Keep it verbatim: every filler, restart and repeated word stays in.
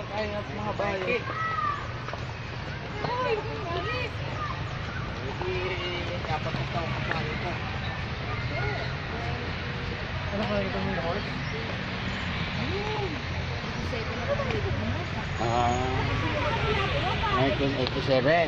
Tayo ng mga bahay. Dapat na taong kasali ito. Ano ka ito mo yung horse? Ah, nineteen eighty-seven.